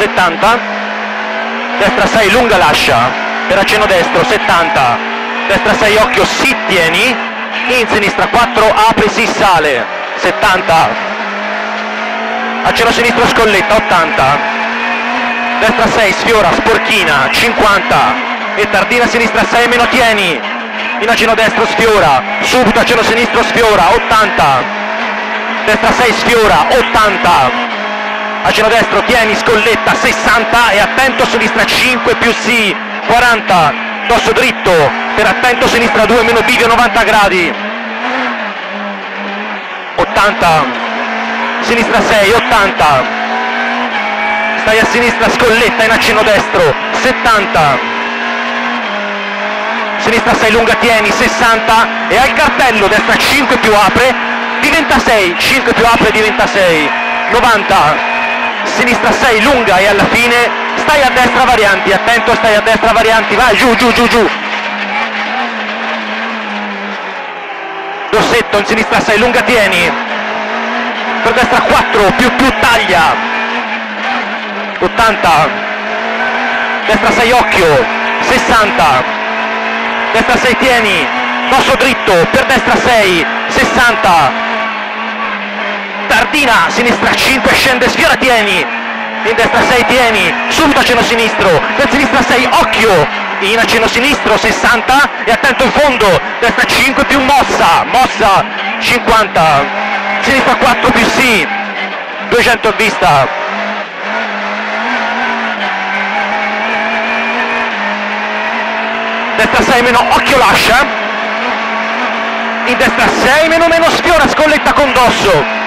70, destra 6 lunga lascia, per accenno destro 70, destra 6 occhio si tieni, in sinistra 4 apre si sale, 70, accenno sinistro scolletta 80, destra 6 sfiora sporchina 50 e tardina sinistra 6 meno tieni, in accenno destro sfiora, subito accenno sinistro sfiora 80, destra 6 sfiora 80, accenno destro tieni scolletta 60 e attento sinistra 5 più sì 40, dosso dritto per attento sinistra 2 meno bivio 90 gradi, 80, sinistra 6 80, stai a sinistra scolletta in accenno destro 70, sinistra 6 lunga tieni 60 e al cartello destra 5 più apre diventa 6, 5 più apre diventa 6, 90, sinistra 6 lunga e alla fine stai a destra varianti, attento stai a destra varianti, vai giù giù giù giù, rossetto in sinistra 6 lunga tieni, per destra 4 più taglia, 80, destra 6 occhio 60, destra 6 tieni, dosso dritto, per destra 6, 60, tardina, sinistra 5 scende, sfiora tieni, in destra 6 tieni, subito accenno sinistro, per sinistra 6 occhio, in accenno sinistro 60 e attento in fondo, destra 5 più mossa, mossa 50, sinistra 4 più sì, 200 a vista. Destra 6 meno occhio lascia, in destra 6 meno sfiora scolletta con dosso,